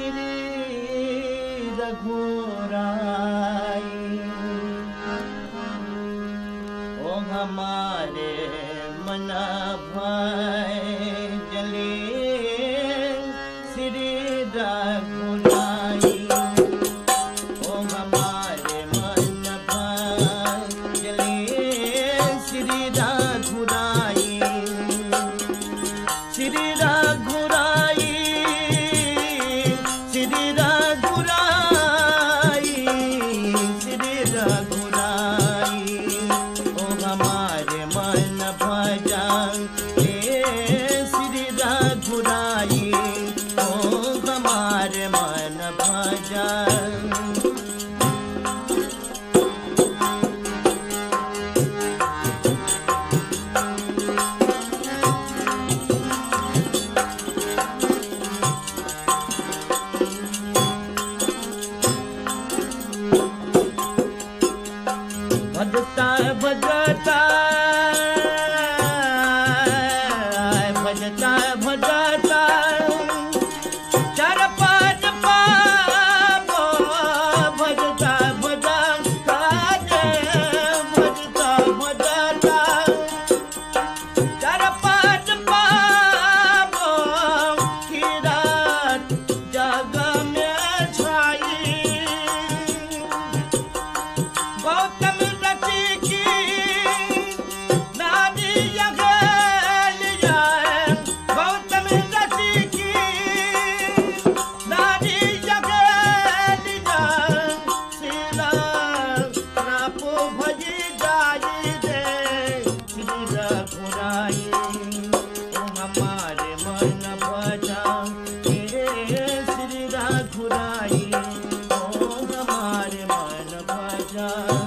श्री रघुराई। ओ हमारे मन भाई जले श्री रघुराई। ओ हमारे मन भाई जले श्री रघुराई। श्री रघुराई श्री रघुराई श्री रघुराई। ओ हमारे मन भजन श्री रघुराई। ओ हमारे मन भजन। भजता भजता भजता भजता चार पाँच पापो भजता भजता भजता भजता चार पाँच पापो खीरा जग में छाई। गौतम हमारे मन भजन श्री रघुराई। ओ हमारे मन भजन।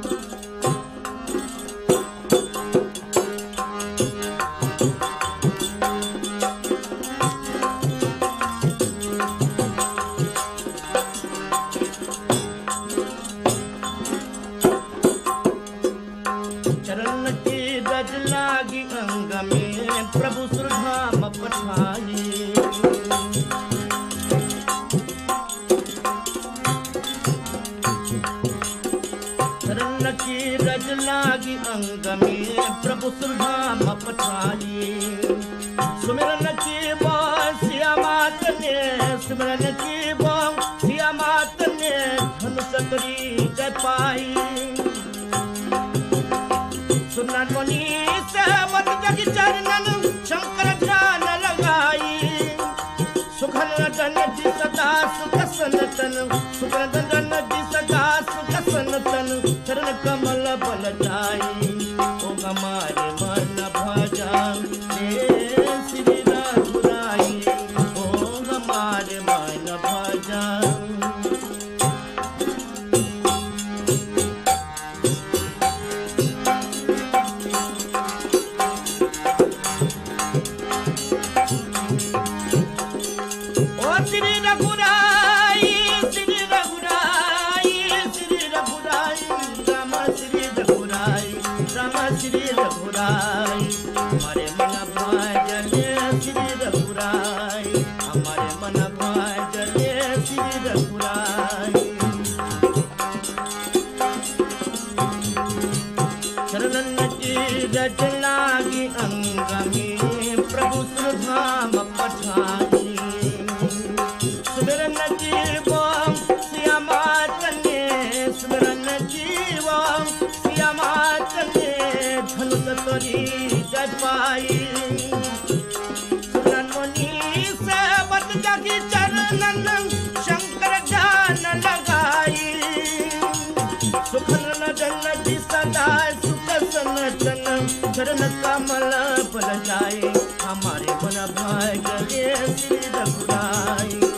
चरण की रज लागी अंग में प्रभु सुरधाम पठाई। चरण की रज लागी अंग में प्रभु सुरधाम पठाई। सुमिरन की सिया मात ने सुमिरन की सिया मात ने धनुष करी जय पाई। सुनन मुनि सहमत जग चरणन शंकर ध्यान लगाई। सुखन नदन जी सदा सुख सनतन सुखन नदन जी सदा सुख सनतन चरण कमल बल जाई। ओ हमारे मन भजन श्री रघुराई। ओ हमारे मन भजन। श्री रघुराई श्री रघुराई श्री रघुराई राम श्री रघुराई राम श्री रघुराई। हमारे मन भजले श्री रघुराई। हमारे मन भजले श्री रघुराई। चरणन की रज लागी अंग में प्रभु सुरधाम पठाई। सुमिरन जीवम सिया मातने सुमिरन जीवम सिया मातने धनुष तोरी जय पाई। सुमिरन मुनि सेवत जगी चरणन शंकर ध्यान लगाई। सुखन नदन जी सदा सुख सनतन चरण कमल बल जाए। हमारे मन भाग्य श्री रघुराई।